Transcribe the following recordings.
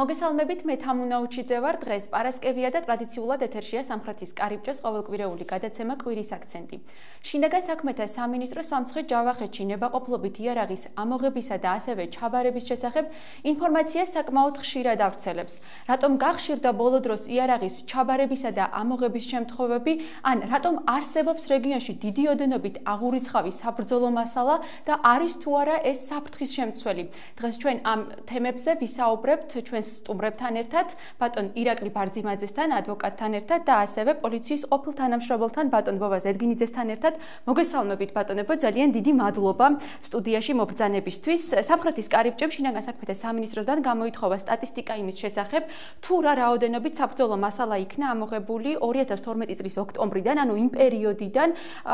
მოგესალმებით, მე თამუნა უჩიძე ვარ. დღეს პარასკევია და ტრადიციულად ეთერშია სამხრეთის კარიბჭეს ყოველკვირეული გადაცემა კვირის აქცენტი. შინაგან საქმეთა სამინისტროს სამცხე ჯავახეთში ნებაყოფლობით იარაღის ამოღებისა და ასევე ჩაბარების შესახებ ინფორმაციას საკმაოდ ხშირად ავრცელებს. რატომ გახშირდა ბოლო დროს იარაღის ჩაბარებისა და ამოღების შემთხვევები, ან რატომ არსებობს რეგიონში დიდი ოდენობით აღურიცხავი საბრძოლო მასალა და არის თუ არა ეს საფრთხის შემცველი. დღეს ჩვენ ამ თემებზე ვისაუბრებთ ჩვენს სტუმრებთან ერთად, ბატონ ირაკლი ბარძიმაძესთან, ადვოკატთან ერთად და ასევე პოლიციის ყოფილ თანამშრომელთან, ბატონ ვოვა ზედგინიძესთან ერთად. მოგესალმებით, ბატონებო, ძალიან დიდი მადლობა სტუდიაში მობრძანებისთვის. სამხრეთის კარიბჭეში შინაგან საქმეთა სამინისტროდან გამოითხოვა სტატისტიკა იმის შესახებ, თუ რა რაოდენობით საბრძოლო მასალა იქნა ამოღებული 2012 წლის ოქტომბრიდან, ანუ იმ პერიოდიდან,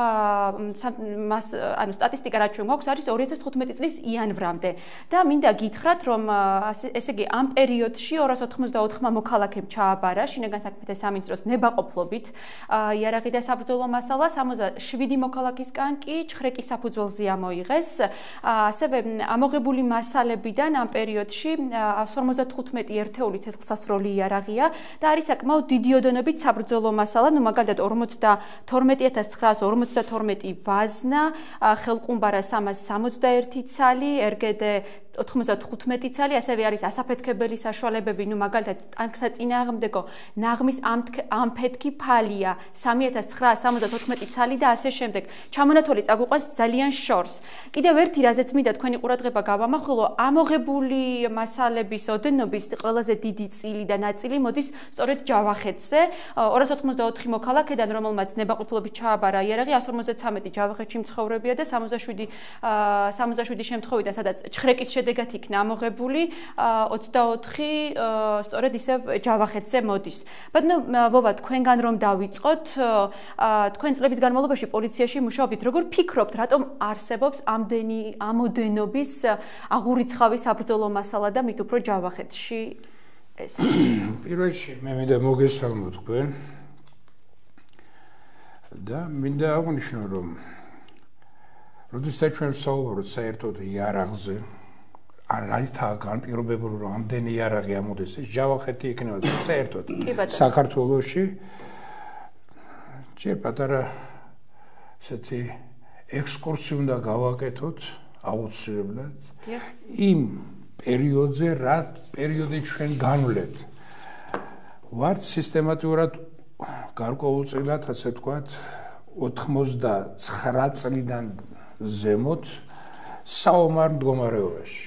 ანუ სტატისტიკა რაც ჩვენ გვაქვს არის 2015 წლის იანვრამდე. და მინდა გითხრათ, რომ ესე იგი ამ პერიოდში 284 მოქალაქემ ჩააბარა შინაგან საქმეთა სამინისტროს ნებაყოფლობით იარაღი და საბრძოლო მასალა, 67 მოქალაქისგან კი ჩხრეკის საფუძველზე ამოიღეს. ასევე ამოღებული მასალებიდან ამ პერიოდში 155 ერთეული ცეცხლსასროლი იარაღია და არის საკმაოდ დიდი ოდენობით საბრძოლო მასალა, ну მაგალითად 42952 ვაზნა, ხელყუმბარა 361 ცალი, RGD 95 ცალი, ასევე არის ასაფეთქებელი საშუალებები, ну მაგალითად ტანკსაწინააღმდეგო ნაღმის ამფეთქი ფალია 3974 ცალი და ასე შემდეგ. ჩამონათვალი წაგვიყვანს ძალიან შორს. კიდევ ერთი რაზეც მინდა თქვენი ყურადღება გავამახვილო, ამოღებული მასალების ოდენობის ყველაზე დიდი წილი და ნაწილი მოდის სწორედ ჯავახეთზე. 284 მოქალაქედან, რომელმაც ნებაყოფლობით ჩააბარა იარაღი, 153 ჯავახეთში მცხოვრებია და 67 შემთხვევიდან, სადაც ჩხრეკის შედეგად იქნა ამოღებული, 24 სწორედ ისევ ჯავახეთზე მოდის. ბატონო ვოვა, თქვენგან რომ დავიწყოთ, თქვენ წლების განმავლობაში პოლიციაში მუშაობთ, როგორ ფიქრობთ, რატომ არსებობს ამდენი ამოდენობის აღურიცხავი საბრძოლო მასალა და მით უფრო ჯავახეთში ეს? პირველში მე მინდა მოგესალმო თქვენ და მინდა აღვნიშნო, რომ როდესაც ჩვენ ვსაუბრობთ საერთოდ იარაღზე, არ არის განპირობებული, რომ ამდენი იარაღი ამოდის, ჯავახეთი იქნება საერთოდ საქართველოში. ჯერ პატარა ესეთი ექსკურსი უნდა გავაკეთოთ აუცილებლად იმ პერიოდზე, რა პერიოდი ჩვენ განვლეთ. ვართ სისტემატურად გარკვეულწილად, ასე ვთქვათ, 89 წლიდან ზემოთ საომარ მდგომარეობაში.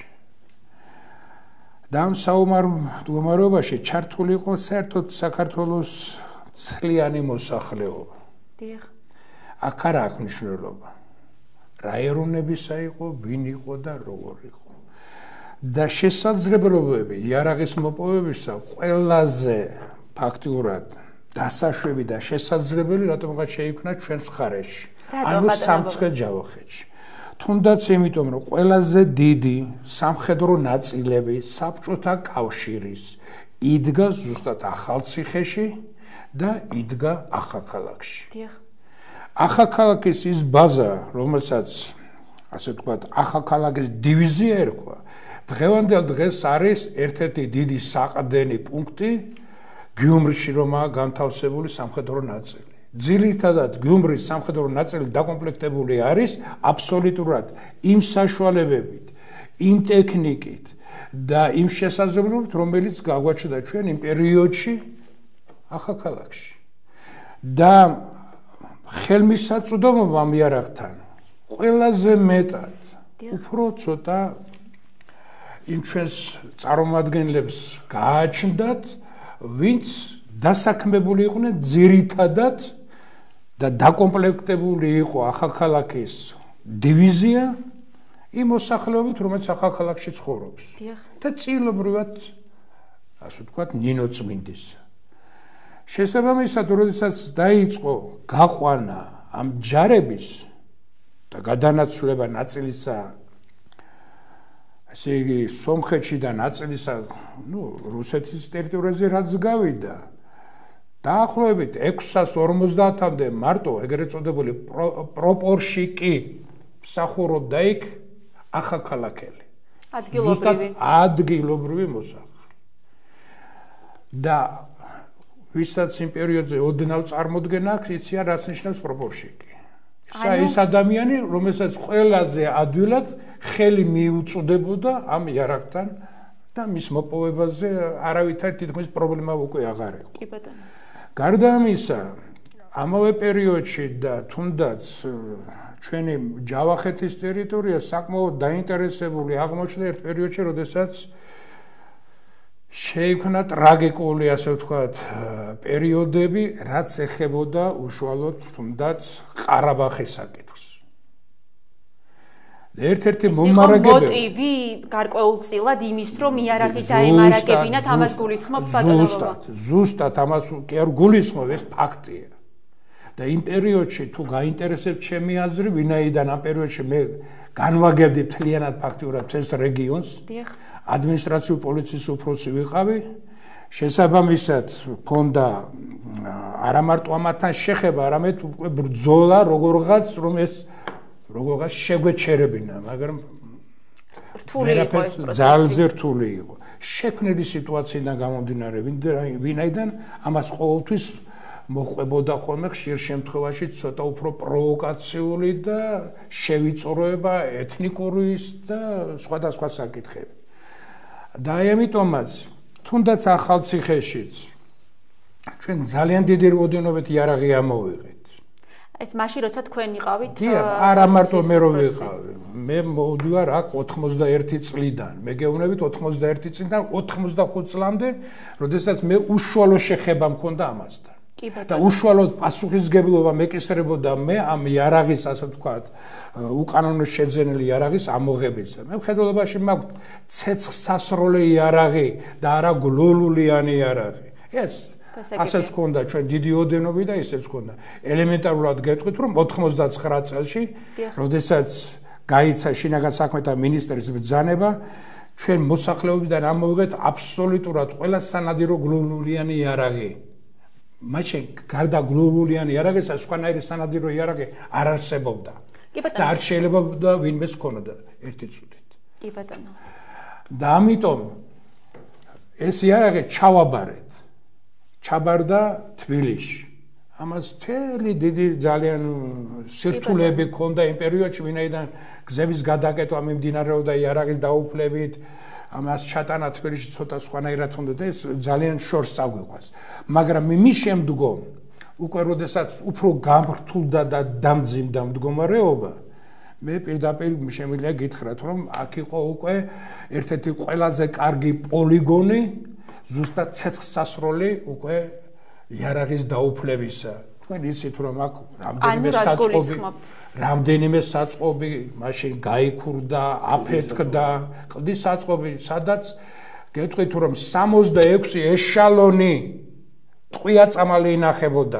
და ამ საომარ მდგომარეობაში ჩართული იყო საერთოდ საქართველოს ცლიანი მოსახლეობა. აქ არ აქვს მნიშვნელობა. რა ეროვნებისა იყო, ვინ იყო და როგორ იყო. და შესაძლებლობები იარაღის მოპოვებისა ყველაზე ფაქტიურად დასაშვები და შესაძლებელი რატომღაც შეიქმნა ჩვენს მხარეში, ანუ სამცხე ჯავახეთში. თუნდაც იმიტომ, რომ ყველაზე დიდი სამხედრო ნაწილები საბჭოთა კავშირის იდგა ზუსტად ახალციხეში და იდგა ახალქალაქში. ახალქალაქის ის ბაზა, რომელსაც ასე ვთქვათ, ახალქალაქის დივიზია ერქვა, დღევანდელ დღეს არის ერთ-ერთი დიდი საყრდენი პუნქტი გიუმრიში, რომაა განთავსებული სამხედრო ნაწილი. ძირითადად გიუმრის სამხედრო ნაწილი დაკომპლექტებული არის აბსოლუტურად იმ საშუალებებით, იმ ტექნიკით და იმ შესაძლებლობით, რომელიც გაგვაჩნდა ჩვენ იმ პერიოდში ახალქალაქში. და ხელმისაწვდომობა ამ იარაღთან ყველაზე მეტად უფრო ცოტა იმ ჩვენს წარმომადგენლებს გააჩნდათ, ვინც დასაქმებული იყვნენ ძირითადად და დაკომპლექტებული იყო ახალქალაქის დივიზია იმ მოსახლეობით, რომელიც ახალქალაქში ცხოვრობს. და წილობრივად, ასე ვთქვათ, ნინოწმინდის. შესაბამისად, როდესაც დაიწყო გაყვანა ამ ჯარების და გადანაცვლება ნაწილისა, ასე იგი სომხეთში და ნაწილისა, რუსეთის ტერიტორიაზე რაც გავიდა, დაახლოებით 650-მდე მარტო ეგრეთ წოდებული პროპორშიკი მსახურობდა იქ ახალქალაქელი. ადგილობრივი მოსახლე. და ვისაც იმ პერიოდზე ოდნავ წარმოდგენა აქვს, იციან რაც ნიშნავს პროპორციიკი. ის ადამიანი, რომელსაც ყველაზე ადვილად ხელი მიუწვდებოდა ამ იარაღთან და მის მოპოვებაზე არავითარი თითქმის პრობლემა უკვე აღარ იყო. კი ბატონო. გარდა ამისა, ამავე პერიოდში და თუნდაც ჩვენი ჯავახეთის ტერიტორია საკმაოდ დაინტერესებული აღმოჩნდა ერთ პერიოდში, როდესაც შეიქმნა ტრაგიკული, ასე ვთქვათ, პერიოდები, რაც ეხებოდა უშუალოდ თუნდაც ყარაბაღის საკითხს. ერთ-ერთი მომარაგებელი მოტივი გარკვეულწილად იმის, რომ იარაღი დაემარაგებინათ, ამას გულისხმობ ბატონო. ზუსტად ამას გულისხმობ, ეს ფაქტია. და იმ პერიოდში თუ გაინტერესებთ ჩემი აზრი, ვინაიდან ამ პერიოდში მე განვაგებდი მთლიანად ფაქტიურად ეს რეგიონს. დიახ. ადმინისტრაციულ პოლიციის უფროსი ვიყავი, შესაბამისად მქონდა არა მარტო ამათთან შეხება, არამედ უკვე ბრძოლა როგორღაც რომ ეს როგორღაც შეგვეჩერებინა, მაგრამ რთული იყო ეს პროცესი. ძალზე რთული იყო. შექმნილი სიტუაციიდან გამომდინარე, ვინაიდან ამას ყოველთვის მოყვებოდა ხოლმე ხშირ შემთხვევაში ცოტა უფრო პროვოკაციული და შევიწროება ეთნიკური და სხვადასხვა საკითხები. და ამიტომაც თუნდაც ახალციხეშიც ჩვენ ძალიან დიდი რაოდენობით იარაღი ამოვიღეთ. ეს მაშინ როცა თქვენ იყავით? დიახ, არა მარტო მე რო ვიყავი. მე მოვდივარ აქ 91 წლიდან. მე გეუბნებით 91 წლიდან 85 წლამდე, როდესაც მე უშუალო შეხება მქონდა ამასთან. და უშუალოდ პასუხისგებლობა მეკისრებოდა მე ამ იარაღის, ასე ვთქვათ, უკანონო შეძენილი იარაღის ამოღებისა. მე მხედველობაში მაქვს ცეცხლსასროლე იარაღი და არა გლოლულიანი იარაღი. ეს ასეც ქონდა ჩვენ დიდი ოდენობი და ისეც ქონდა. ელემენტარულად გეტყვით, რომ 99 წელში, როდესაც გაიცა შინაგან საქმეთა მინისტრის ბრძანება, ჩვენ მოსახლეობიდან ამოვიღეთ აბსოლუტურად ყველა სანადირო გლოლულიანი იარაღი. მაშინ გარდა გლოლულიანი იარაღისა სხვანაირი სანადირო იარაღი არ არსებობდა. და არ შეიძლება ვინმეს ქონოდა ერთი წუთით. კი ბატონო. და ამიტომ ეს იარაღი ჩავაბარეთ. ჩაბარდა თბილისში. ამას თელი დიდი ძალიან სირთულეები ქონდა იმ პერიოდში, ვინაიდან გზების გადაკეთვა მიმდინარეობდა იარაღის დაუფლებით. ამას ჩატანა თბილისში ცოტა სხვანაირად უნდა და ეს ძალიან შორს წაგვიყვას. მაგრამ იმის შემდგომ უკვე როდესაც უფრო გამრთულდა და დამძიმდა მდგომარეობა, მე პირდაპირ შემიძლია გითხრათ, რომ აქ იყო უკვე ერთ-ერთი ყველაზე კარგი პოლიგონი ზუსტად ცეცხლსასროლი უკვე იარაღის დაუფლებისა. თქვენ იცით რომ აქ რამდენიმე საწყობი მაშინ გაიქურდა, აფეთქდა, კლდის საწყობი, სადაც გეტყვით რომ 66 ეშალონი ტყვია-წამალი ინახებოდა.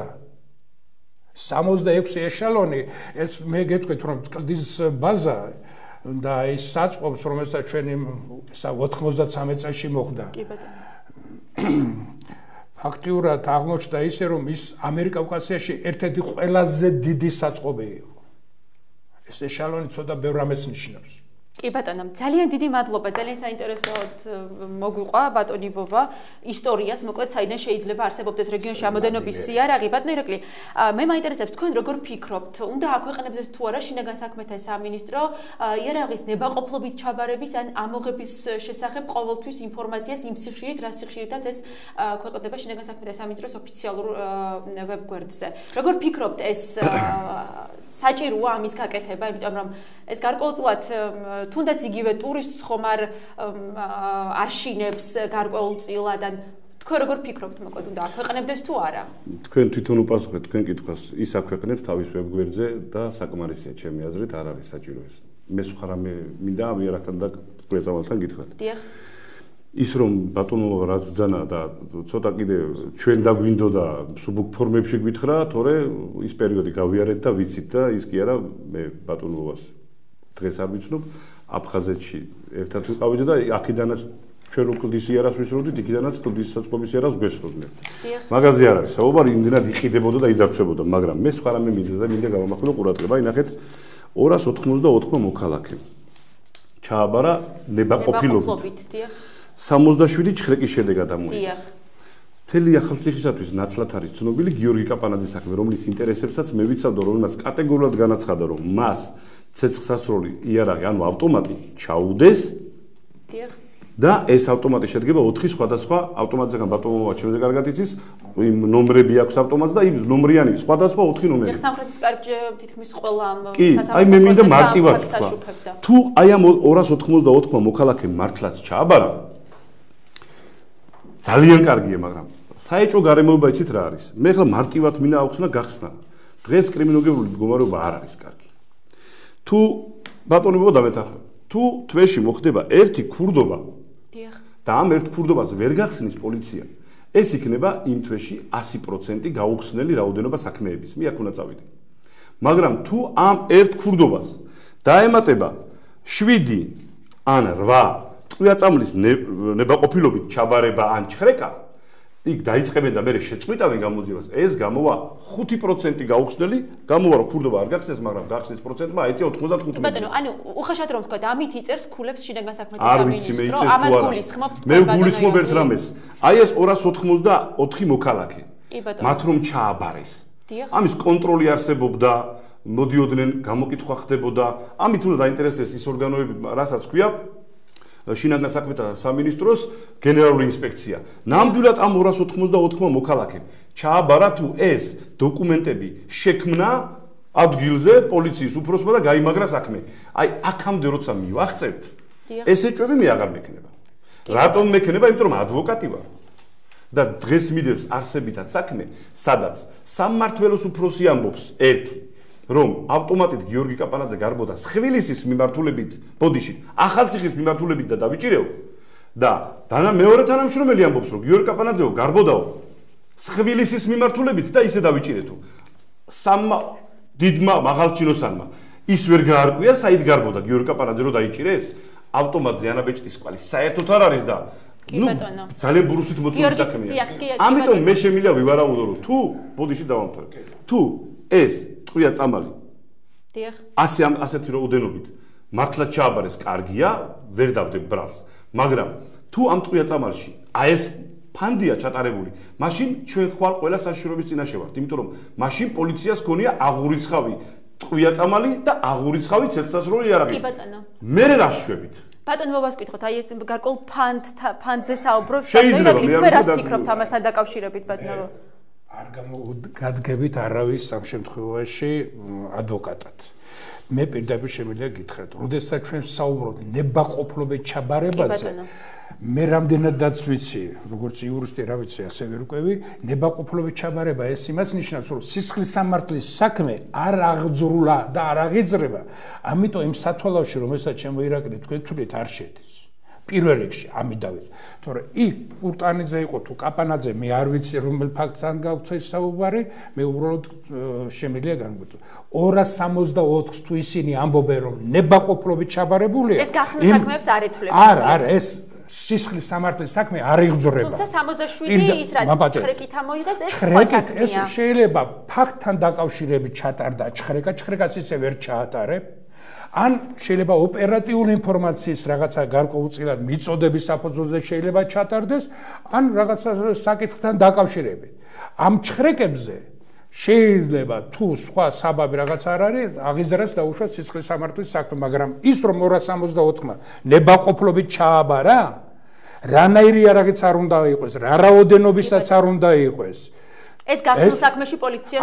66 ეშალონი, ეს მე გეტყვით რომ კლდის ბაზა და ის საწყობს, რომელსაც ჩვენ 93 წელში მოხდა. კი ბატონო. ფაქტიურად აღმოჩნდა ისე, რომ ის ამერიკა-კავკასიაში ერთ-ერთი ყველაზე დიდი საწყობი იყო. ეს ეშალონი ცოტა ბევრ რამეს ნიშნავს. კი ბატონო, ძალიან დიდი მადლობა, ძალიან საინტერესოდ მოგვიყვა ბატონი ვოვა ისტორიას, მოკლედ საიდან შეიძლება არსებობდეს რეგიონში ამოდენობის იარაღი. ბატონო ირაკლი, მე მაინტერესებს თქვენ როგორ ფიქრობთ, უნდა აქვეყნებდეს თუ არა შინაგან საქმეთა სამინისტრო იარაღის ნებაყოფლობით ჩაბარების ან ამოღების შესახებ ყოველთვის ინფორმაციას იმ სიხშირით, რა სიხშირითაც ეს ქვეყნდება შინაგან საქმეთა სამინისტროს ოფიციალურ ვებგვერდზე. როგორ ფიქრობთ, ეს საჭიროა ამის გაკეთება, იმიტომ რომ ეს გარკვეულწილად თუნდაც იგივე ტურისტს ხომ არ აშინებს გარკვეულწილად ან თქვენ როგორ ფიქრობთ, მოკლედ უნდა აქვეყნებდეს თუ არა? თქვენ თვითონ უპასუხეთ თქვენ კითხვას, ის აქვეყნებს თავის ვებგვერდზე და საკმარისია ჩემი აზრით, არ არის საჭირო ეს. მე სხვა რამე მინდა ამ იარაღთან და გვეწამალთან გითხრათ. დიახ. ის რომ ბატონო რაც ბძანა და ცოტა კიდე ჩვენ დაგვინდოდა სუბუქ ფორმებში გვითხრა, თორე ის პერიოდი გავიარეთ და ვიცით და ის კი არა, მე ბატონობას დღეს არ ვიცნობ, აფხაზეთში ერთად ვიყავით და აქედანაც ჩვენ რო კლდის იარაღს ვისროდით, იქიდანაც კლდის საწყობის იარაღს გვესროდნენ. მაგაზე არ არის საუბარი, იმდენად იყიდებოდა და იძარცვებოდა, მაგრამ მე სხვა რამე მინდა და მინდა გავამახვილო ყურადღება, ინახეთ 294 მოქალაქე. ჩააბარა ნებაყოფილობით. 67 ჩხრეკის შედეგად ამოიღეს. მთელი ახალციხისათვის ნათლად არის ცნობილი გიორგი კაპანაძის საქმე, რომლის ინტერესებსაც მე ვიცავ და რომელმაც კატეგორიულად განაცხადა, რომ მას ცეცხლსასროლი იარაღი, ანუ ავტომატი ჩაუდეს. დიახ. და ეს ავტომატი შედგება 4 სხვადასხვა ავტომატისგან ბატონობა ჩემზე კარგად იცის, იმ ნომრები აქვს ავტომატს და იმ ნომრიანი სხვადასხვა 4 ნომრები. ეხლა სამხრეთის კარიბჭე თითქმის ყველა ამ კი, აი მე მინდა მარტივად თქვა. თუ აი ამ 284 მოქალაქემ მართლაც ჩააბარა, ძალიან კარგია, მაგრამ საეჭვო გარემოება იცით რა არის? მე ახლა მარტივად მინდა ავხსნა გახსნა. დღეს კრიმინოლოგიური მდგომარეობა არ არის კარგი. თუ ბატონებო დამეთახმე, თუ თვეში მოხდება ერთი ქურდობა და ამ ერთ ქურდობას ვერ გახსნის პოლიცია, ეს იქნება იმ თვეში 100% გაუხსნელი რაოდენობა საქმეების. მე აქ უნდა წავიდე. მაგრამ თუ ამ ერთ ქურდობას დაემატება 7 ან 8 ტყვია-წამლის ნებაყოფილობით ჩაბარება ან ჩხრეკა, იქ დაიწყებენ და მე შეწყვიტავენ გამოძიებას, ეს გამოვა 5% გაუხსნელი, გამოვა რომ ქურდობა არ გახსნეს, მაგრამ გახსნის პროცენტმა აიწია 95%. ბატონო, ანუ უხეშად რომ თქვა და ამით იწერს ქულებს შინაგან საქმეთა სამინისტრო, ამას გულისხმობთ თქვენ ბატონო. მე გულისხმობ ერთ რამეს. აი ეს 284 მოქალაქე. მათ რომ ჩააბარეს. ამის კონტროლი არსებობდა, მოდიოდნენ, გამოკითხვა ხდებოდა, ამით უნდა დაინტერესდეს ის ორგანოები, რასაც ქვია შინაგან საქმეთა სამინისტროს გენერალური ინსპექცია. ნამდვილად ამ 284 მოქალაქემ ჩააბარა თუ ეს დოკუმენტები შექმნა ადგილზე პოლიციის უფროსმა და გაიმაგრა საქმე. აი აქამდე როცა მივახცევთ, ეს ეჭვები მე აღარ მექნება. რატომ მექნება? იმიტომ რომ ადვოკატი ვარ. და დღეს მიდევს არსებითად საქმე, სადაც სამმართველოს უფროსი ამბობს ერთი რომ ავტომატით გიორგი კაპანაძე გარბოდა სხვილისის მიმართულებით ბოდიშით, ახალციხის მიმართულებით და დავიჭირეო და მეორე თანამშრომელი ამბობს რომ გიორგი კაპანაძეო გარბოდაო სხვილისის მიმართულებით და ისე დავიჭირეთო. სამმა დიდმა მაღალჩინოსანმა ის ვერ გაარკვია საით გარბოდა გიორგი კაპანაძე რომ დაიჭირეს, ავტომატზე ანაბეჭდის კვალი საერთოდ არ არის და ძალიან ბურუსით მოწმული საქმეა. ამიტომ მე შემიძლია ვივარაუდო რომ თუ ბოდიში დავამთავრე. თუ ეს ტყვია წამალი. დიახ. ასეთი რაოდენობით მართლა ჩააბარეს კარგია, ვერ დავდებ ბრალს. მაგრამ თუ ამ ტყვია წამალში აი ეს ფანდია ჩატარებული, მაშინ ჩვენ ხვალ ყველა საშიშროების წინაშე ვართ, იმიტომ რომ მაშინ პოლიციას ქონია აღურიცხავი ტყვია წამალი და აღურიცხავი ცეცხლსასროლი იარაღი. კი ბატონო. მე რა ვშვებით? ბატონო მოვას გითხოთ, აი ეს გარკვეულ ფანდზე საუბრობ, შეიძლება თქვენ რას ფიქრობთ ამასთან დაკავშირებით ბატონო? არ გამოგადგებით არავის ამ შემთხვევაში ადვოკატად. მე პირდაპირ შემიძლია გითხრათ, როდესაც ჩვენ საუბრობთ ნებაყოფლობით ჩაბარებაზე, მე რამდენადაც ვიცი, როგორც იურისტი რა ვიცი, ასე ვერ ვკვევი, ნებაყოფლობით ჩაბარება ეს იმას ნიშნავს, რომ სისხლის სამართლის საქმე არ აღძრულა და არ აღიძრება, ამიტომ იმ სათვალავში, რომელსაც შემოირაკლეთ თქვენ თვლით არ შედის. პირველ რიგში ამით დავით. თორემ იქ პურტანიძე იყო თუ კაპანაძე, მე არ ვიცი რომელ ფაქტთან გაქვთ ეს საუბარი, მე უბრალოდ შემიძლია განვეთო. 264-ს თუ ისინი ამბობენ რომ ნებაყოფლობით ჩაბარებულია, ეს გახსნის საქმეებს არ ეთვლება. არა, ეს სისხლის სამართლის საქმე არ იღძრება. თუმცა 67 ის რაც ჩხრეკით ამოიღეს, ეს სხვა საქმეა. ეს შეიძლება ფაქტთან დაკავშირებით ჩატარდა ჩხრეკაც ისე ვერ ჩაატარებ. ან შეიძლება ოპერატიული ინფორმაციის რაღაცა გარკვეულწილად მიწოდების საფუძველზე შეიძლება ჩატარდეს, ან რაღაცა საკითხთან დაკავშირებით. ამ ჩხრეკებზე შეიძლება თუ სხვა საბაბი რაღაც არ არის, აღიზრას დაუშვათ სისხლის სამართლის საქმე, მაგრამ ის რომ 264-მა ნებაყოფლობით ჩააბარა, რანაირი იარაღიც არ უნდა იყოს, რა რაოდენობისაც არ უნდა იყოს. ეს გახსნის საქმეში პოლიციას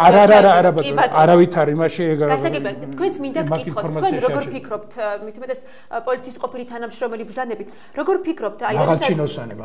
არავითარ იმაში გასაგებია თქვენც მინდა გკითხოთ თქვენ როგორ ფიქრობთ მithumetes პოლიციის ყოფილი თანამშრომელი ბრძანებით როგორ ფიქრობთ აი მაღალჩინოსანი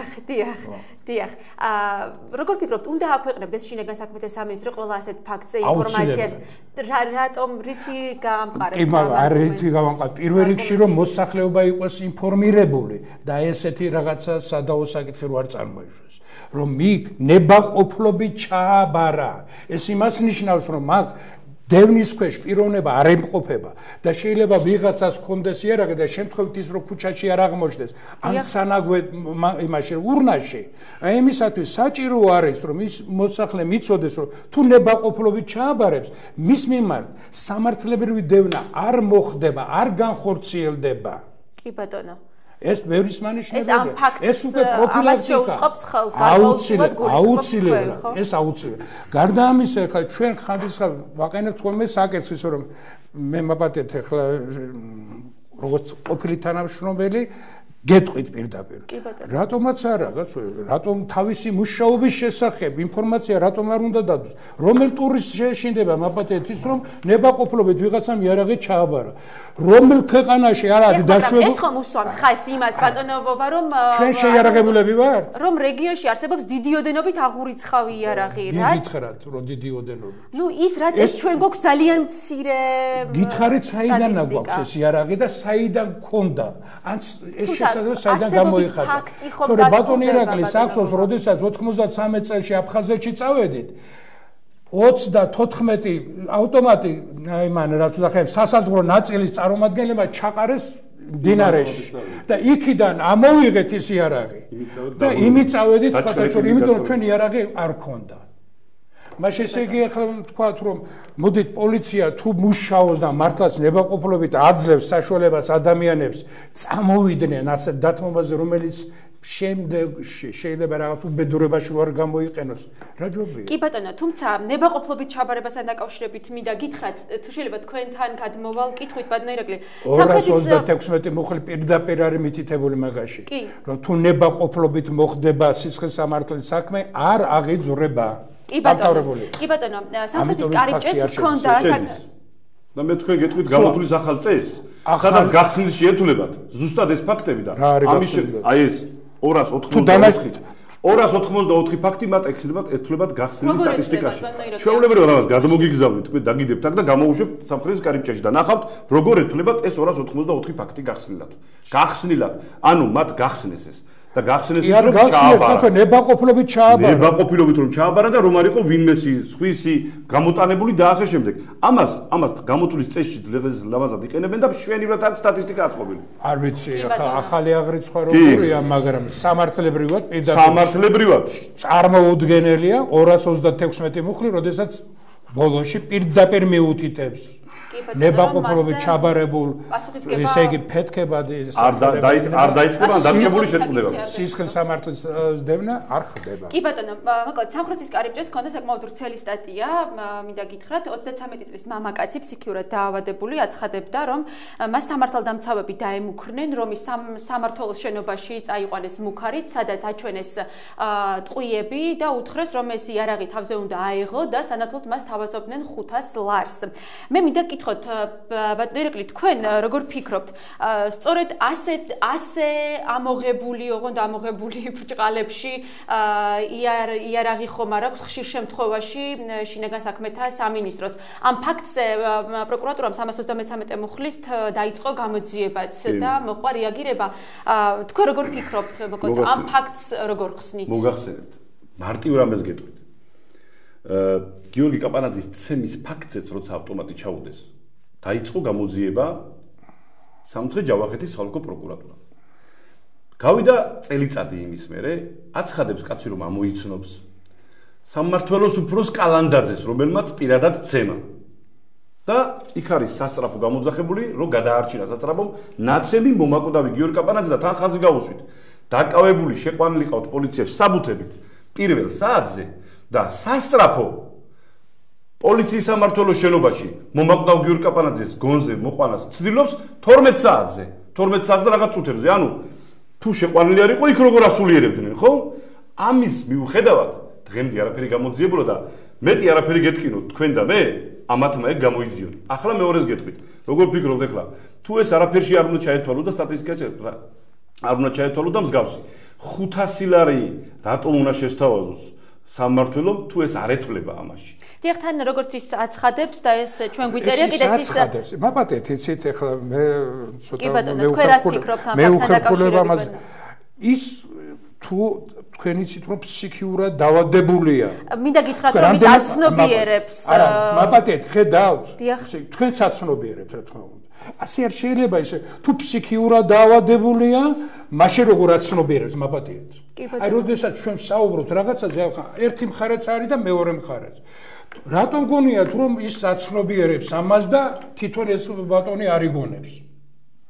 დიახ როგორ ფიქრობთ უნდა აქვეყნებდეს შინაგან საქმეთა სამინისტრო ყველა ასეთ ფაქტზე ინფორმაციას რატომ რითი გაამყარებთ კი მაგრამ რითი გაამყარებთ პირველ რიგში რომ მოსახლეობა იყოს ინფორმირებული და ესეთი რაღაცა სადაო საკითხი რო არ წარმოიშვეს რომ იქ ნებაყოფლობით ჩააბარა. ეს იმას ნიშნავს, რომ აქ დევნის ქვეშ პიროვნება არ ემყოფება და შეიძლება ვიღაცას კონდეს იარაღი და შემთხვევით ის რომ ქუჩაში არ აღმოჩნდეს, ან სანაგვედ იმაში ურნაში. აი იმისათვის საჭირო არის, რომ ის მოსახლე მიცოდეს, რომ თუ ნებაყოფლობით ჩააბარებს, მის მიმართ სამართლებრივი დევნა არ მოხდება, არ განხორციელდება. კი ბატონო. ეს ბევრის მანიშნებელია. ეს უკვე პროფილაქტიკა. აუცილებლად, ეს აუცილებლად. გარდა ამისა, ახლა ჩვენ ხანდისხან ვაყენებთ ხოლმე საკითხს, რომ მე მაპატეთ ახლა როგორც ყოფილი თანამშრომელი გეტყვით პირდაპირ. რატომაც არა, რატომ თავისი მუშაობის შესახებ ინფორმაცია რატომ არ უნდა დადოს? რომელ ტურის შეშინდება მაპატეთ ის, რომ ნებაყოფლობით ვიღაცამ იარაღი ჩააბარა. რომელ ქვეყანაში არ არის დაშვებული? ეს ხომ უსვამს ხას იმას ბატონობა, რომ ჩვენ შეიარაღებულები ვართ? რომ რეგიონში არსებობს დიდი ოდენობით აღურიცხავი იარაღი, რა? გითხრათ, რომ დიდი ოდენობით. ნუ ის რაც ეს ჩვენ გვაქვს ძალიან მცირე. გითხარით, საიდან გვაქვს ეს იარაღი და საიდან გქონდა? ან ეს საიდან გამოიხატა. თორე ბატონი ირაკლი სახსოვს, როდესაც 93 წელს აფხაზეთში წავედით, 34 ავტომატი, აი მან რაც უძახებ, სასაზღვრო ნაწილის წარმომადგენლებმა ჩაყარეს დინარეში და იქიდან ამოვიღეთ ის იარაღი. და იმით წავედით სხვადასხვა, იმიტომ რომ ჩვენ იარაღი არ ქონდა. მას ესე იგი ახლა ვთქვათ, რომ მოდით პოლიცია თუ მუშაობს და მართლაც ნებაყოფლობით აძლევს საშუალებას ადამიანებს წამოვიდნენ ასეთ დათმობაზე, რომელიც შეიძლება რაღაც უბედურებაში არ გამოიყენოს. რა ჯობია? კი ბატონო, თუმცა ნებაყოფლობით ჩაბარებასთან დაკავშირებით მინდა გითხრათ, თუ შეიძლება თქვენთან გადმოვალ კითხვით ბატონო ირაკლი. 236 მუხლი პირდაპირ არის მითითებული მაგაში. რომ თუ ნებაყოფლობით მოხდება სისხლის სამართლის საქმე, არ აღიძვრება. კი ბატონო, სამხრეთის კარიბჭეს ჰქონდა და მე თქვენ გეტყვით გამოთulis ახალ წესს, სადაც გახსნის შეეთულებათ ზუსტად ეს ფაქტები და ამის აი ეს 284 ფაქტი მათ ეთულებათ გახსნის სტატისტიკაში. შეუულებრივად რაღაც გადმოგიგზავნით, თქვენ დაგიდებთ აქ და გამოუშვებთ სამხრეთის კარიბჭეში და ნახავთ როგორ ეთულებათ ეს 284 ფაქტი გახსნილად. ანუ მათ გახსნეს ეს და გახსნეს ის რომ ჩააბარა. ნებაყოფლობით ჩააბარა. ნებაყოფლობით რომ ჩააბარა და რომ არ იყო ვინმესი სხვისი გამოტანებული და ასე შემდეგ. ამას გამოთulis წესში ლამაზად იყენებენ და შვენივრად აქ სტატისტიკა აწყობილი. არ ვიცი, ახალი აღრიცხვა როგორია, მაგრამ სამართლებრივად წარმოუდგენელია 236 მუხლი, როდესაც ბოლოში პირდაპირ მიუთითებს. ნებაყოფლობით ჩაბარებულ ესე იგი ფეთქებადი არ დაიწყება დაწყებული შეწყდება სისხლის სამართლის დევნა არ ხდება. კი ბატონო, მოკლედ სამხრეთის კარიბჭეს ჰქონდა საკმაოდ ვრცელი სტატია, მინდა გითხრათ 33 წლის მამაკაცი ფსიქიურად დაავადებული აცხადებდა, რომ მას სამართალდამცავები დაემუქრნენ, რომ ის სამმართველოს შენობაში წაიყვანეს მუქარით, სადაც აჩვენეს ტყვიები და უთხრეს, რომ ეს იარაღი თავზე უნდა აეღო და სანაცვლოდ მას თავაზობდნენ 500 ლარს. მე მინდა ბატონო ირაკლი, თქვენ როგორ ფიქრობთ, სწორედ ასე ამოღებული, ოღონდ ამოღებული ბრჭყალებში იარაღი ხომ არ აქვს ხშირ შემთხვევაში შინაგან საქმეთა სამინისტროს. ამ ფაქტზე პროკურატურამ 333 მუხლით დაიწყო გამოძიებაც და მოყვა რეაგირება. თქვენ როგორ ფიქრობთ, მოკლედ ამ ფაქტს როგორ ხსნით? მოგახსენებთ. მარტივ რამეს გეტყვით. გიორგი კაპანაძის ცემის ფაქტზეც როცა ავტომატი ჩაუდეს დაიწყო გამოძიება სამცხე ჯავახეთის საოლქო პროკურატურამ. გავიდა წელიწადი იმის მერე აცხადებს კაცი რომ ამოიცნობს სამმართველოს უფროს კალანდაძეს, რომელმაც პირადად ცემა. და იქ არის სასწრაფო გამოძახებული, რომ გადაარჩინა სასწრაფომ ნაცემი მომაკვდავი გიორგი კაპანაძე და თან ხაზი გაუსვით. დაკავებული შეყვანილი ყავთ პოლიციაში საბუთებით პირველ საათზე და სასწრაფო პოლიციის სამმართველოს შენობაში მომაკვდავ გიორგი კაპანაძეს გონზე მოყვანას ცდილობს 12 საათზე. 12 საათზე რაღაც წუთებზე. ანუ თუ შეყვანილი არ იყო, იქ როგორ ასულიერებდნენ, ხო? ამის მიუხედავად დღემდე არაფერი გამოძიებულა და მეტი არაფერი გეტკინოთ თქვენ და მე, ამათმა ეგ გამოიძიონ. ახლა მეორეს გეტყვით. როგორ ფიქრობთ ახლა? თუ ეს არაფერში არ უნდა ჩაეთვალო და სტატისტიკაში არ უნდა ჩაეთვალო და მსგავსი. 500 ლარი რატომ უნდა შესთავაზოს? სამმართველომ თუ ეს არ ეთვლება ამაში. დიახ, თან როგორც ის აცხადებს და ეს ჩვენ გვიწერია კიდეც ის აცხადებს. მაპატეთ, იცით, ახლა მე ცოტა მე უხერხულებ ამას. ის თუ თქვენ იცით რომ ფსიქიურად დაავადებულია. მინდა გითხრათ რომ ის აცნობიერებს. არა, მაპატეთ, ხედავთ. თქვენც აცნობიერებთ, რა თქმა უნდა. ასე არ შეიძლება ისე თუ ფსიქიურად დაავადებულია, მაშინ როგორ აცნობიერებს მაპატიეთ. აი, როდესაც ჩვენ საუბრობთ რაღაცაზე, ერთი მხარეც არის და მეორე მხარეც. რატომ გონიათ რომ ის აცნობიერებს ამას და თვითონ ეს ბატონი არ იგონებს?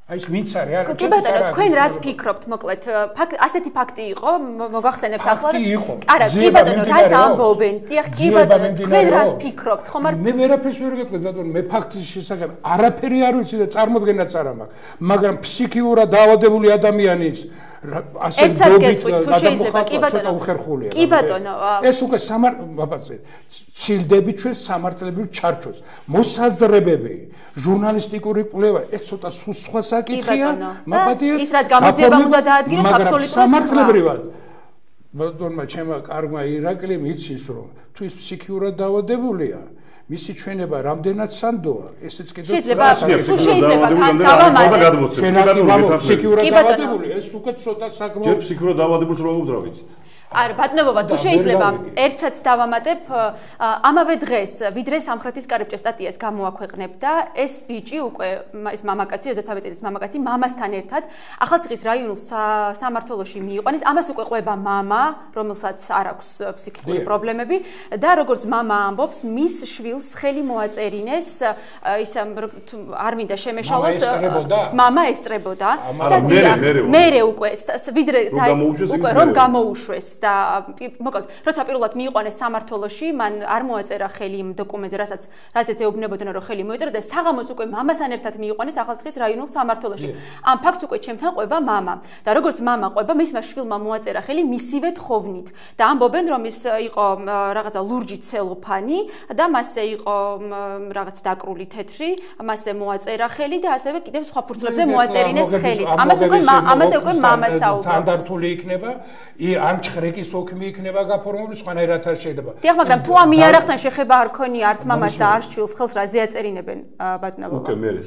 აი ეს ვინც არის არა კი ბატონო თქვენ რას ფიქრობთ მოკლედ ასეთი ფაქტი იყო მოგახსენებთ ახლა არა კი ბატონო რას ამბობენ დიახ კი ბატონო თქვენ რას ფიქრობთ ხომ არ მე ვერაფერს ვერ გეტყვი ბატონო მე ფაქტის შესახებ არაფერი არ ვიცი და წარმოდგენაც არ მაქვს მაგრამ ფსიქიურად დაავადებული ადამიანის ასე გობით ცოტა უხერხულია კი ბატონო ეს უკვე ბაბაცე ცილდები ჩვენ სამართლებრივ ჩარჩოს მოსაზრებები ჟურნალისტიკური კვლევა ეს ცოტა სხვა საკითხია მაგათია ის რაც გამოძიება უნდა დაადგინოს აბსოლუტურად სამართლებრივად ბატონმა ჩემმა კარგმა ირაკლიმ იცის რომ თუ ის ფსიქიურად დაავადებულია მისი ჩვენება რამდენად სანდოა ესეც კიდევ შეიძლება დავამატოთ ჩვენაკი ფსიქიურად დაავადებული ეს უკვე ცოტა საკმაოდ ჯერ ფსიქიურად დაავადებულს რომ მოგდრავით არა ბატონობა თუ შეიძლება ერთსაც დავამატებ ამავე დღეს ვიდრე სამხრეთის კარიბჭე სტატიას გამოაქვეყნებ და ეს ბიჭი უკვე ეს მამაკაცი 33 წლის მამაკაცი მამასთან ერთად ახალციხის რაიონულ სამმართველოში მიიყვანეს ამას უკვე ყვება მამა რომელსაც არ აქვს ფსიქიკური პრობლემები და როგორც მამა ამბობს მის შვილს ხელი მოაწერინეს ის არ მინდა შემეშალოს მამა ესწრებოდა და მერე უკვე ვიდრე უკვე რომ გამოუშვეს და მოკლედ როცა პირველად მიიყვანეს სამმართველოში მან არ მოაწერა ხელი იმ დოკუმენტზე რასაც ეუბნებოდნენ რომ ხელი მოეწერა და საღამოს უკვე მამასთან ერთად მიიყვანეს ახალციხის რაიონულ სამმართველოში ამ ფაქტს უკვე ჩემთან ყვება მამა და როგორც მამა ყვება მისმა შვილმა მოაწერა ხელი მისივე თხოვნით და ამბობენ რომ ის იყო რაღაცა ლურჯი ცელოფანი და მასზე იყო რაღაც დაკრული თეთრი მასზე მოაწერა ხელი და ასევე კიდევ სხვა ფურცლებზე მოაწერინეს ხელიც ამაზე უკვე მამა საუბრობს თანდართული იქნება ან ჩხრეკის ოქმი იქნება გაფორმებული სხვანაირად არ შეიძლება დიახ მაგრამ თუ ამ იარაღთან შეხება არ ქონია არც მამას და არც შვილს ხელს რაზე აწერინებენ ბატონო უკვე მე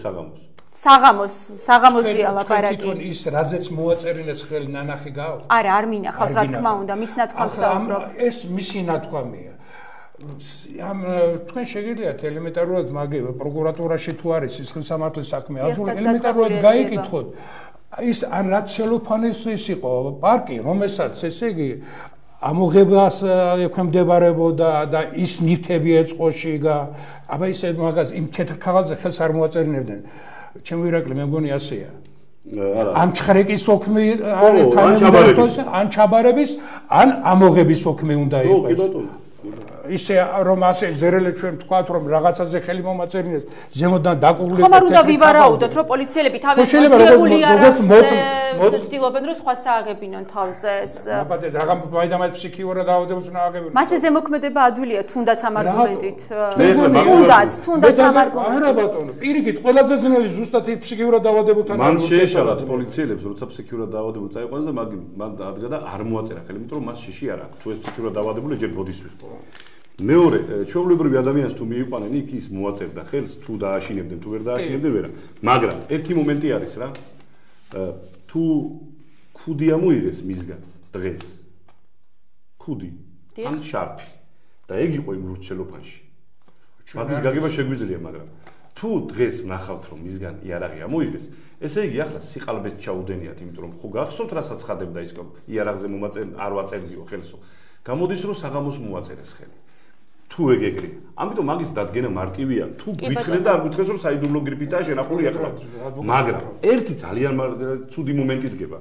საღამოსია ლაპარაკი თვითონ ის რაზეც მოაწერინეს ხელი ნანახი გავა არა არ მინახავს რა თქმა უნდა მის ნათქვამს საუბრობ ეს მისი ნათქვამია ამ თქვენ შეგიძლიათ ელემენტარულად მაგე პროკურატურაში თუ არის ის ხელსამართლის საქმე ელემენტარულად გაიკითხოთ ის ან რა ცელოფანის ის იყო პარკი რომელსაც ესე იგი ამოღებას ექვემდებარებოდა და ის ნივთები ეწყოში აბა ისე მაგას იმ თეთრ ქაღალდზე ხელს არ მოაწერინებდნენ ჩემო ირაკლი მე მგონი ასეა ან ჩხრეკის ოქმი არის ან ჩაბარების ან ამოღების ოქმი უნდა იყოს ისე რომ ასე ზერელე ჩვენ ვთქვათ რომ რაღაცაზე ხელი მომაწერინეს ზემოდან დაკუღლეს ხომ არ უნდა ვივარაუდოთ რომ პოლიციელები თავის მოძიებული არას მოცდილობენ რომ სხვა სააღებინონ თავზე ეს აბა რაღა მაინდამაინც ფსიქიურად დაავადებულს უნდა აღებინონ მასზე ზემოქმედება ადვილია თუნდაც ამ არგუმენტით თუნდაც ამ არგუმენტით არა ბატონო პირიქით ყველაზე ძნელი ზუსტად ის ფსიქიურად დაავადებულთან მან შეეშალათ პოლიციელებს როცა ფსიქიურად დაავადებულ წაიყვანეს და მან ადგა და არ მოაწერა ხელი იმიტომ რომ მას შიში არ აქვს თუ ეს ფსიქიურად დაავადებული ჯერ ბოდის ვიხტო მეორე ჩვეულებრივი ადამიანს თუ მიიყვანენ იქ ის მოაწერდა ხელს თუ დააშინებდნენ თუ ვერ დააშინებდნენ ვერა მაგრამ ერთი მომენტი არის რა თუ ქუდი ამოიღეს მისგან დღეს ქუდი ან შარფი და ეგ იყო იმ ლურჯ ცელოფანში მაგის გაგება შეგვიძლია მაგრამ თუ დღეს ვნახავთ რომ მისგან იარაღი ამოიღეს ესე იგი ახლა სიყალბეთ ჩაუდენიათ იმიტომ რომ ხო გახსოვთ რასაც ხადებდა ის იარაღზე არ ვაწერდიო ხელსო გამოდის რომ საღამოს მოაწერეს ხელი თუ ეგეგრი ამიტომ მაგის დადგენა მარტივია თუ გვითხრეს და არ გვითხრეს რომ საიდუმლო გრიფიტაა შენახული ახლა მაგრამ ერთი ძალიან ცუდი მომენტი დგება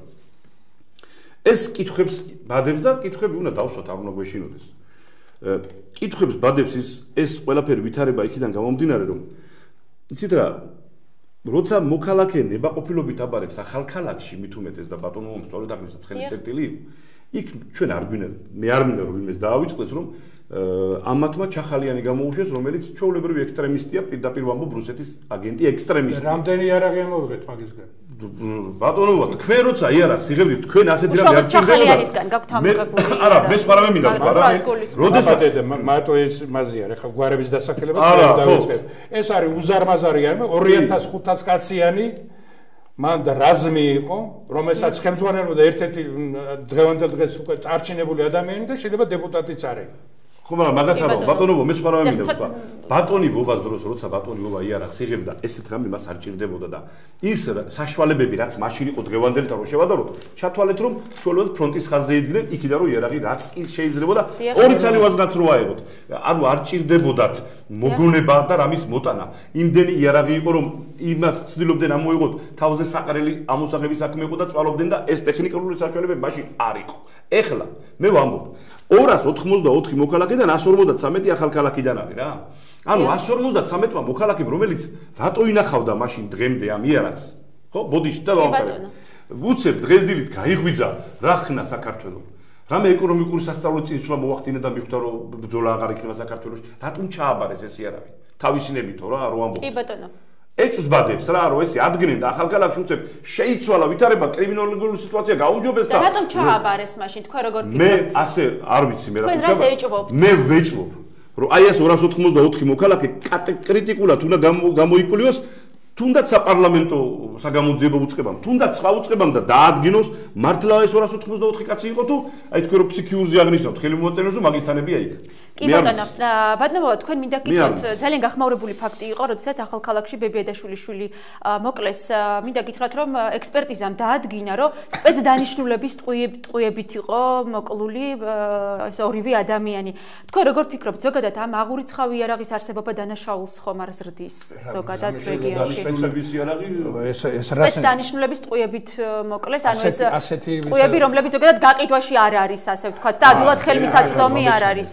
ეს კითხებს ბადებს და კითხები უნდა დავსვათ არ უნდა გვეშინოდეს კითხებს ბადებს ეს ყველაფერი ვითარება იქიდან გამომდინარე რომ იცით რა როცა მოქალაქე ნებაყოფილობით აბარებს ახალქალაქში მით უმეტეს და ბატონო სწორედ აღნიშნეთ ხელი წერტილი იყო იქ ჩვენ არ გვინდა მე არ მინდა რომ იმეს დაავიწყდეს რომ ამათმა ჩახალიანი გამოუშვეს რომელიც ჩვეულებრივი ექსტრემისტია პირდაპირ ვამბობ რუსეთის აგენტი ექსტრემისტი რამდენი იარაღი ამოვიღეთ მაგისგან ბატონო თქვენ როცა იარაღს იღებდით თქვენ ასეთი რამე არ ჩახალიანისგან გაქვთ ამოღებული არა მე სხვა რამე მინდა თქვა რა როდესაც მარტო ეს მაზია ხა გვარების დასახელებას დავიწყებ ეს არის უზარმაზარი არ 2500 კაციანი მან და რაზმი იყო რომელსაც ხელმძღვანელობდა ერთ-ერთი დღევანდელ დღეს უკვე წარჩინებული ადამიანი და შეიძლება დეპუტატიც არის ხო მაგრამ მაგას არა ბატონო მე სხვა რამე მინდა ვთქვა ბატონი ვოვას დროს როცა ბატონი ვოვა იარაღს იღებდა ესეთ რამე მას არ ჭირდებოდა და ის საშუალებები რაც მაშინ იყო დღევანდელთან რო შევადაროთ ჩათვალეთ რომ ჩვეულებრივ ფრონტის ხაზზე იდგნენ იქიდან რომ იარაღი რაც კი შეიძლებოდა ორი წელი ვაზნაც რო აიღოთ ანუ არ ჭირდებოდათ მოგონება და რამის მოტანა იმდენი იარაღი იყო რომ იმას ცდილობდნენ ამოიღოთ თავზე საყრელი ამოსაღების საქმე იყო და წვალობდნენ და ეს ტექნიკალური საშუალებები მაშინ არ იყო ეხლა მე ვამბობ 284 მოქალაქედან 153 ახალქალაქიდან არის რა. ანუ 153-მა მოქალაქემ რომელიც რატო ინახავდა მაშინ დღემდე ამ იარაღს? ხო, ბოდიში და ვამყარებ. უცებ დღესდილით გაიღვიძა რა ხნა საქართველოს. რამე ეკონომიკური სასწავლო წინსვლა მოახდინა და მიხვდა რომ ბრძოლა აღარ იქნება საქართველოში. რატომ ჩააბარეს ეს იარაღი? თავისინებითო რა, რო ამბობ. კი ბატონო. ეწვბადებს რა რომ ესე ადგნენ და ახალქალაქში უცებ შეიცვალა ვითარება კრიმინალური სიტუაცია გაუმჯობეს და რატომ ჩააბარეს მაშინ თქვენ როგორ ფიქრობთ? მე ასე არ ვიცი მე რა ვიճობ. მე ვეჭვობ რომ აი ეს 284 მოქალაქე კრიტიკულად უნდა გამოიკულიოს თუნდაც საპარლამენტო საგამოძიებო უწყებამ თუნდაც სხვა უწყებამ და დაადგინოს მართლა ეს 284 კაცი იყო თუ აი თქვენ რომ ფსიქიურზე აღნიშნავთ ხელი მოაწეროს რომ მაგისტანებია იქ კი ბატონო ბატონო თქვენ მინდა გითხრათ ძალიან გახმაურებული ფაქტი იყო როდესაც ახალქალაქში ბებიადაშვილი მოკლეს მინდა გითხრათ რომ ექსპერტიზამ დაადგინა რომ სპეცდანიშნულების ტყუებით იყო მოკლული ეს ორივე ადამიანი თქვენ როგორ ფიქრობთ ზოგადად ამ აღურიცხავი იარაღის არსებობა დანაშაულს ხომ არ ზრდის ზოგადად რეგიონში ეს სპეცდანიშნულების ტყუებით მოკლეს ანუ ეს ტყუები რომლებიც ზოგადად გაყიდვაში არ არის ასე ვთქვათ და ადვილად ხელმისაწვდომი არ არის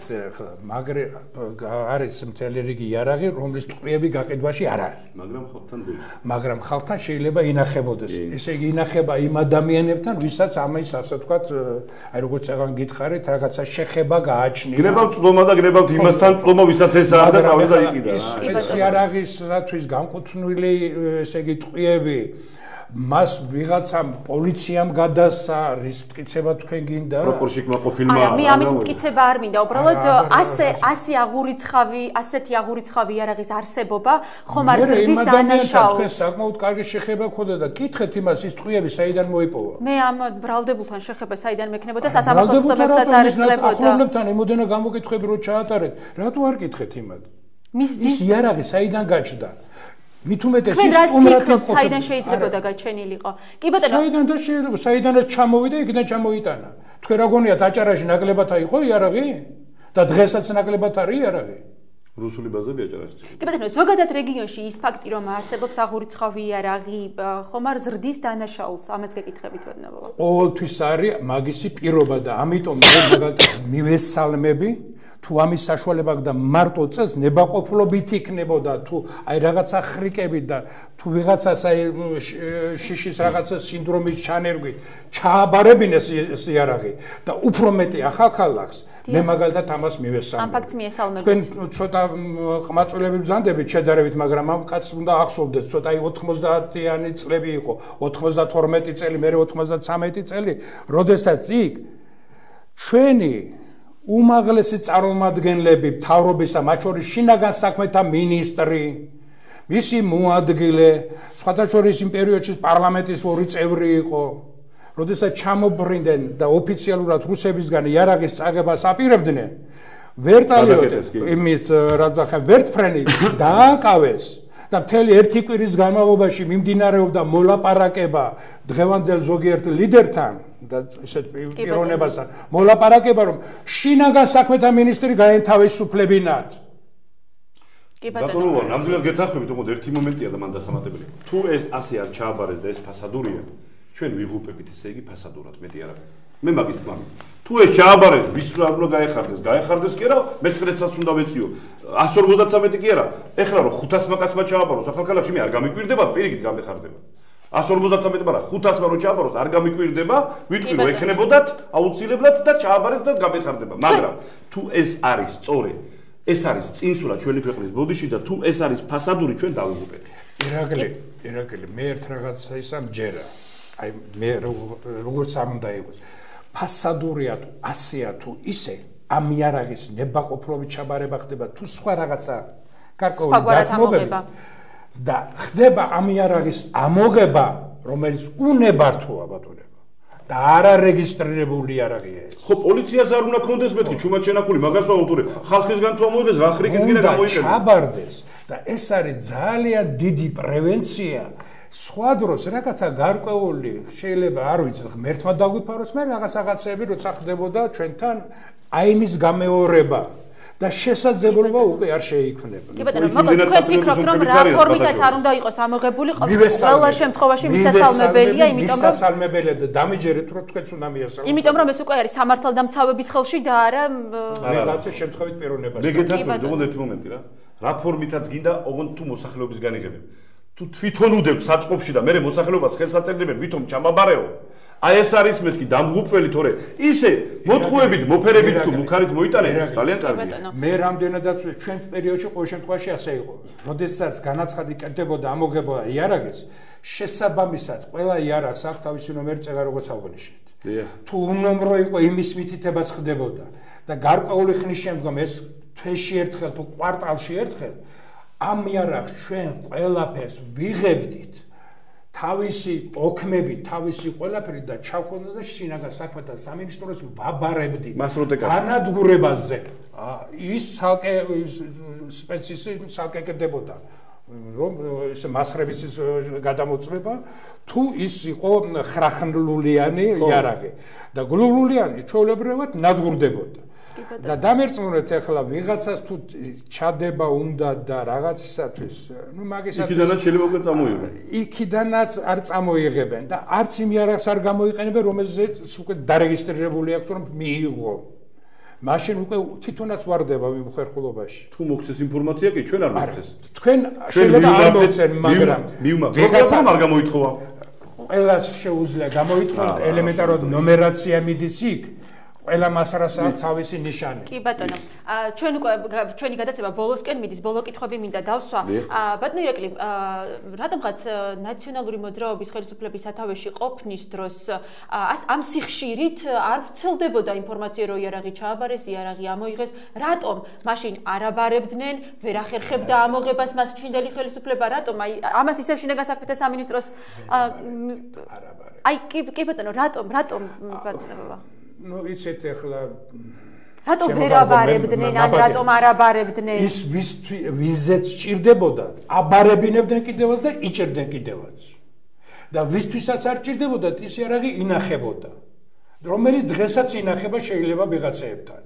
არის მთელი რიგი იარაღი, რომლის ტყუები გაყიდვაში არ არის. მაგრამ ხალხთან შეიძლება ინახებოდეს. ესე იგი ინახება იმ ადამიანებთან, ვისაც ამის ასე ვთქვათ, აი როგორც აღარ გითხარით, რაღაცა შეხება გააჩნია. გნებავთ წვდომა და გნებავთ იმასთან წვდომა, ვისაც ეს არ და წავიდა იყიდა. ეს იარაღისათვის განკუთვნილი ესე იგი ტყუები მას ვიღაცამ პოლიციამ გადასცა რის მტკიცება თქვენ გინდა? პროპორცი კმაყოფილმა. მე ამის მტკიცება არ მინდა, უბრალოდ ასეთი აღურიცხავი იარაღის არსებობა ხომ არ ზრდის დანაშაულს. თქვენ საკმაოდ კარგი შეხება გქონდა და კითხეთ იმას ის ტყუები საიდან მოიპოვა? მე ამ ბრალდებულთან შეხება საიდან მექნებოდა სასამართლოს ხდებებსაც არ ეცლებოდა. ახლობლებთან იმოდენა გამოკითხები რო ჩაატარეთ, რატო არ კითხეთ იმად? ის იარაღი საიდან გაჩნდა? მით უმეტეს ის სტუმრად იყო. საიდან შეიძლებოდა გაჩენილიყო? კი ბატონო. საიდან და შეიძლება, საიდანაც ჩამოვიდა, იქიდან ჩამოიტანა. თქვენ რა გონიათ აჭარაში ნაკლებად იყო იარაღი? და დღესაც ნაკლებად არის იარაღი? რუსული ბაზები აჭარაში. კი ბატონო, ზოგადად რეგიონში ის ფაქტი რომ არსებობს აღურიცხავი იარაღი, ხომ არ ზრდის დანაშაულს? ამაც გეკითხებით ბატონო. ყოველთვის არის მაგისი პირობა და ამიტომ მე მაგალითად მივესალმები თუ ამის საშუალება და მარტო წელს ნებაყოფლობით იქნებოდა თუ აი რაღაცა ხრიკებით და თუ ვიღაცას აი შიშის რაღაცა სინდრომის ჩანერგვით ჩააბარებინეს ეს იარაღი და უფრო მეტი ახალქალაქს მე მაგალითად ამას მივესალმები. ამ ფაქტს მიესალმებით. თქვენ ცოტა ყმაწვილები ბრძანდებით შედარებით, მაგრამ ამ კაცს უნდა ახსოვდეს, ცოტა აი 90-იანი წლები იყო, 92 წელი, მე 93 წელი, როდესაც იქ ჩვენი უმაღლესი წარმომადგენლები მთავრობისა, მათ შორის შინაგან საქმეთა მინისტრი, მისი მოადგილე, სხვათა შორის იმ პერიოდში პარლამენტის 2 წევრი იყო. როდესაც ჩამობრინდნენ და ოფიციალურად რუსებისგან იარაღის წაღებას აპირებდნენ, ვერტალიოტი იმით რაც ახლა ვერტფრენი დააკავეს და მთელი ერთი კვირის განმავლობაში მიმდინარეობდა მოლაპარაკება დღევანდელ ზოგიერთ ლიდერთან და ისეთ პიროვნებასთან მოლაპარაკება რომ შინაგან საქმეთა მინისტრი გაენთავისუფლებინათ. კი ბატონო. ბატონო, ნამდვილად გეთანხმებით, თუმცა ერთი მომენტია და მან დასამატებელი. თუ ეს ასე არ ჩააბარეს და ეს ფასადურია ჩვენ ვიღუპებით ესე იგი ფასადურად მეტი არ არის. მე მაგის თქმა მინდა. თუ ეს ჩააბარეს, ვის უნდა გაეხარდეს კი არა, მე-19-საც უნდა ვეციო. 153 კი არა. ეხლა რომ 500 კაცმა ჩააბაროს ახალქალაქში მე არ გამიკვირდება, პირიქით გამეხარდება. 153 მაგრამ 500-მა რო ჩააბაროს არ გამიკვირდება, ვიტყვი რომ ექნებოდათ აუცილებლად და ჩააბარეს და გამეხარდება. მაგრამ თუ ეს არის სწორი, ეს არის წინსვლა ჩვენი ქვეყნის ბოდიში და თუ ეს არის ფასადური ჩვენ დავიღუპეთ. ირაკლი, მე ერთ რაღაცა ისა მჯერა. აი მე როგორც არ უნდა იყოს ფასადურია თუ ასეა თუ ისე ამ იარაღის ნებაყოფლობით ჩაბარება ხდება თუ სხვა რაღაცა გარკვეული დათმობები და ხდება ამ იარაღის ამოღება რომელიც უნებართოა ბატონებო და არა რეგისტრირებული იარაღია ეს. ხო, პოლიციას არ უნდა კონდეს მეთქი ჩუმაჩენაკული, მაგას ვაუწურე. ხალხისგან თუ ამოიღეს, რა ხრიკიც კიდე გამოიყენა. ჩაბარდეს და ეს არის ძალიან დიდი პრევენცია. სხვა დროს რაღაცა გარკვეული შეიძლება არ ვიცი, ღმერთმა დაგვიფაროს, მაგრამ რაღაცები როცა ხდებოდა ჩვენთან აი იმის გამეორება და შესაძლებლობა უკვე არ შეიქმნება. კი ბატონო, მოკლედ თქვენ ფიქრობთ, რომ რა ფორმითაც არ უნდა იყოს ამოღებული, ყველა შემთხვევაში მისასალმებელია, იმიტომ რომ მისასალმებელია და დამიჯერეთ, რომ თქვენც უნდა მიასალმებთ. იმიტომ რომ ეს უკვე არის სამართალდამცავების ხელში და არა რაღაცა შემთხვევით პიროვნებას. მე გეთანხმები, ოღონდ ერთი მომენტი რა. რა ფორმითაც გინდა, ოღონდ თუ მოსახლეობის განიღებენ. თუ თვითონ უდევთ საწყობში და მე მოსახლეობას ხელს აწერდებენ, ვითომ ჩამაბარეო. აი ეს არის მეთქი დამღუპველი, თორე ისე მოთხოვებით, მოფერებით თუ მუქარით მოიტანეთ, ძალიან კარგია. მე რამდენადაც ჩვენ პერიოდში ყოველ შემთხვევაში ასე იყო. როდესაც განაცხადი კეთდებოდა ამოღება იარაღის, შესაბამისად ყველა იარაღს აქვს თავისი ნომერი წერა, როგორც აღნიშნეთ. თუ უნომრო იყო იმის მითითებაც ხდებოდა და გარკვეული ხნის შემდგომ ეს თვეში ერთხელ თუ კვარტალში ერთხელ ამ იარაღს ჩვენ ყველაფერს ვიღებდით. თავისი ოქმები, თავისი ყველაფერი და ჩავქონდა და შინაგან საქმეთა სამინისტროს ვაბარებდი. განადგურებაზე. ის ცალკე სპეციფიკი ცალკე კეთდებოდა. რომ ეს მასრების გადამოწმება თუ ის იყო ხრახნლულიანი იარაღი და გლუვლულიანი ჩვეულებრივად ნადგურდებოდა. და დამერწმუნეთ ახლა ვიღაცას თუ ჩადება უნდა და რაღაცისათვის, ну მაგისათვის იქიდანაც შეიძლება უკვე წამოიღონ. იქიდანაც არ წამოიღებენ და არც იმ იარაღს არ გამოიყენებენ, რომელზეც უკვე დარეგისტრირებული აქვს, რომ მიიღო. მაშინ უკვე თვითონაც ვარდება მიმხერხულობაში. თუ მოგცეს ინფორმაცია კი ჩვენ არ მოგცეს. თქვენ შეიძლება არ მოგცენ, მაგრამ ვიღაცა არ გამოითხოვა. ყველას შეუძლია გამოითხოვოს ელემენტარულად ნომერაცია მიდის იქ. ყველა მასრას აქვს თავისი ნიშანი. კი ბატონო, ჩვენი გადაცემა ბოლოსკენ მიდის, ბოლო კითხვები მინდა დავსვა. ბატონო ირაკლი, რატომღაც ნაციონალური მოძრაობის ხელისუფლების სათავეში ყოფნის დროს ამ სიხშირით არ ვრცელდებოდა ინფორმაცია, რომ იარაღი ჩააბარეს, იარაღი ამოიღეს, რატომ მაშინ არ აბარებდნენ, ვერ ახერხებდა ამოღებას მას ჩინდელი ხელისუფლება, რატომ აი ამას ისევ შინაგან საქმეთა სამინისტროს აი კი ბატონო, რატომ ბატონო ну იცით ახლა რატომ ვერ აბარებდნენ ან რატომ არ აბარებდნენ ის ვიზეც ჭირდებოდა აბარებინებდნენ კიდევაც და იჭერდნენ კიდევაც და ვისთვისაც არ ჭირდებოდათ ის იარაღი ინახებოდა რომელიც დღესაც ინახება შეიძლება ვიღაცაებთან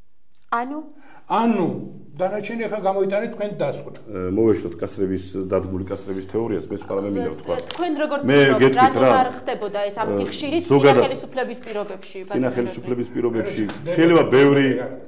ანუ დანარჩენი ახლა გამოიტანეთ თქვენ დასკვნა. მოვეშოთ კასრების დადგმული კასრების თეორიას, მე სხვა რამე მინდა ვთქვა. თქვენ როგორ ფიქრობთ, რატომ არ ხდებოდა ეს ამ სიხშირით წინა ხელისუფლების პირობებში? წინა ხელისუფლების პირობებში შეიძლება ბევრი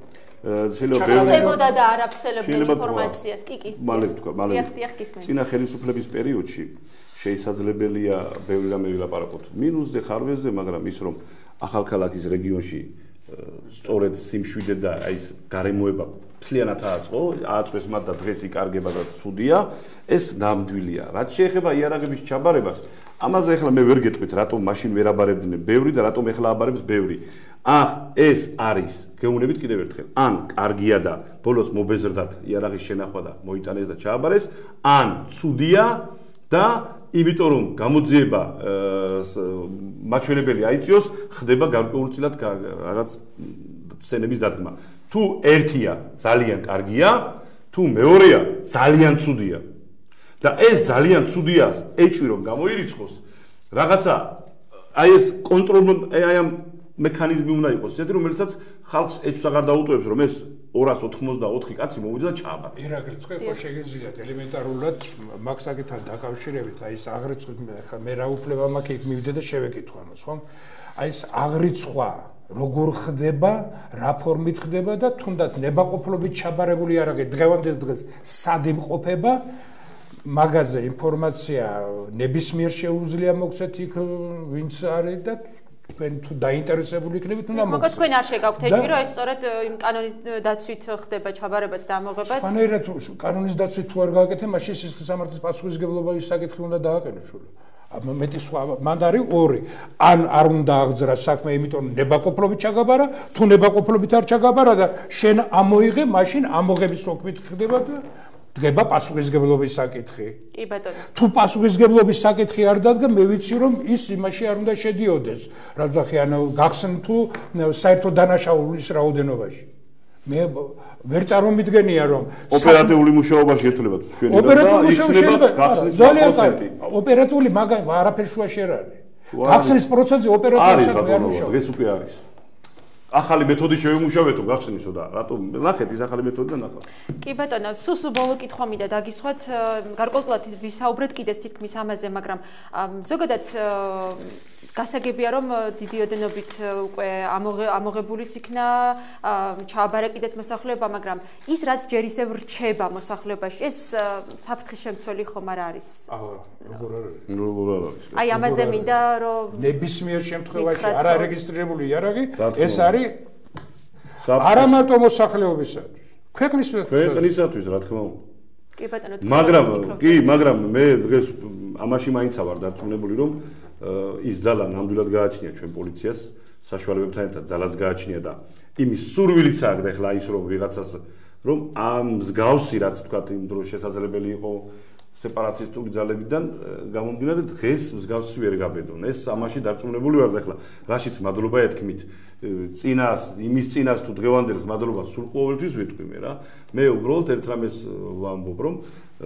ხდებოდა და არ აფცელებდნენ ინფორმაციას. კი. მალე ვთქვა. წინა ხელისუფლების პერიოდში შესაძლებელია ბევრი რამე ვილაპარაკოთ. მინუსზე, ხარვეზე, მაგრამ ის რომ ახალქალაქის რეგიონში სწორედ სიმშვიდე და აი ეს გარემოება ფლიანად ააწყვეს მათ და დღეს იკარგება და ცუდია, ეს ნამდვილია. რაც შეეხება იარაღების ჩაბარებას, ამაზე ახლა მე ვერ გეტყვით, რატომ მაშინ ვერ აბარებდნენ ბევრი და რატომ ახლა აბარებს ბევრი. ეს არის გეუბნებით კიდევ ერთხელ. ან კარგია და ბოლოს მობეზრდათ იარაღის შენახვა და მოიტანეს და ჩააბარეს, ან ცუდია და იმიტომ რომ გამოძიება მაჩვენებელი აიწიოს, ხდება გარკვეულწილად რაღაც სცენების დადგმა. თუ ერთია ძალიან კარგია, თუ მეორეა ძალიან ცუდია. და ეს ძალიან ცუდიას ეჭვი რომ გამოირიცხოს, რაღაცა აი ეს კონტროლ აი ამ მექანიზმი უნდა იყოს, ისეთი რომელსაც ხალხს ეჭვს აღარ დაუტოვებს, რომ ეს 284 კაცი მოვიდა და ჩააბარა. ირაკლი, თქვენ ხო შეგიძლიათ ელემენტარულად მაქსაკეთთან დაკავშირებით, აი ეს აღრიცხვა, ხა მე რა უფლება მაქვს იქ მივიდე და შევეკითხო ამას, ხო? აი ეს აღრიცხვა როგორ ხდება, რა ფორმით ხდება და თუნდაც ნებაყოფლობით ჩაბარებული იარაღი დღევანდელ დღეს სად იმყოფება, მაგაზე ინფორმაცია ნებისმიერ შეუძლია მოგცეთ იქ ვინც არის და თქვენ თუ დაინტერესებული იქნებით უნდა მოგცეთ. მოკლედ თქვენ არ შეგაქვთ ეჭვი, რომ ეს სწორედ იმ კანონის დაცვით ხდება ჩაბარებაც და ამოღებაც. სხვანაირად კანონის დაცვით თუ არ გააკეთე, მაშინ სისხლის სამართლის პასუხისმგებლობის საკითხი უნდა დააკეთოს სულ. მეტი სხვა მანდ არის ორი. ან არ უნდა აღძრა საქმე, იმიტომ ნებაყოფლობით ჩაგაბარა, თუ ნებაყოფლობით არ ჩაგაბარა და შენ ამოიღე, მაშინ ამოღების ოქმით ხდება და დგება პასუხისგებლობის საკითხი. კი ბატონო. თუ პასუხისგებლობის საკითხი არ დადგა, მე ვიცი რომ ის იმაში არ უნდა შედიოდეს. რაღაცა ანუ გახსენ თუ საერთო დანაშაულის რაოდენობაში. მე ვერ წარმომიდგენია რომ ოპერატიული მუშაობა შეეძლება ჩვენი და იქნება გახსნის პროცენტი. ოპერატიული მაგალითად არაფერ შუაში არ არის. გახსნის პროცენტი ოპერატიული საკითხი არ მუშაობს. დღეს უკვე არის. ახალი მეთოდი შევიმუშავეთო გახსნისო და რატომ ნახეთ ის ახალი მეთოდი და ნახავთ. კი ბატონო, სულ ბოლო კითხვა მინდა დაგისვათ, გარკვეულწილად ვისაუბრეთ კიდეც თითქმის ამაზე, მაგრამ ზოგადად გასაგებია რომ დიდი ოდენობით უკვე ამოღებულიც იქნა ჩააბარა კიდეც მოსახლეობა, მაგრამ ის რაც ჯერ ისევ რჩება მოსახლეობაში, ეს საფრთხის შემცველი ხომ არ არის? როგორ არის? აი ამაზე მინდა რომ ნებისმიერ შემთხვევაში არარეგისტრირებული იარაღი ეს არის არა მარტო მოსახლეობისათვის, ქვეყნისათვის, რა თქმა უნდა. კი ბატონო, მაგრამ მე დღეს ამაში მაინც ვარ დარწმუნებული რომ ის ძალა ნამდვილად გააჩნია ჩვენ პოლიციას, საშუალებებთან ერთად ძალაც გააჩნია და იმის სურვილიც აქვს ახლა ის რომ ვიღაცას რომ ამ მსგავსი რაც თქვათ იმ დროს შესაძლებელი იყო სეპარატისტული ძალებიდან გამომდინარე დღეს მსგავსი ვერ გაბედონ. ეს ამაში დარწმუნებული ვარ და ახლა რაშიც მადლობა ეთქმით იმის წინას თუ დღევანდელს მადლობა სულ ყოველთვის ვიტყვი მე რა. მე უბრალოდ ერთ რამეს ვამბობ რომ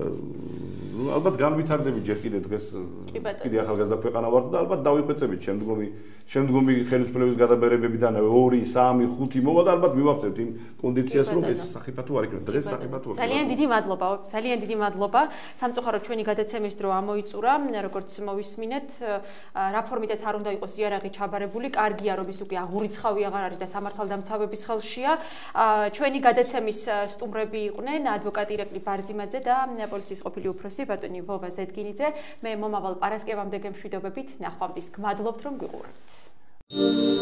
ალბათ განვითარდებით ჯერ კიდე დღეს კიდე ახალგაზრდა ქვეყანა ვართ და ალბათ დავიხვეწებით შემდგომი ხელისუფლების გადაბერებებიდან 2, 3, 5 მოვა და ალბათ მივახცევთ იმ კონდიციას რომ ეს სახიფათო არ იქნება. დღეს სახიფათო არ. ძალიან დიდი მადლობა. სამწუხაროდ ჩვენი გადაცემის დრო ამოიწურა, როგორც მოვისმინეთ, რაფორმითაც არ უნდა იყოს იარაღი ჩაბარებული, კარგია რომ ის უკვე აღურიცხავი აღარ არის და სამართალდამცავების ხელშია. ჩვენი გადაცემის სტუმრები იყვნენ ადვოკატი ირაკლი ბარძიმაძე და პოლიციის ყოფილი უფროსი ბატონი ვოვა ზედგინიძე. მე მომავალ პარასკევამდე გემშვიდობებით ნახვამდის. გმადლობთ რომ გიყურებთ.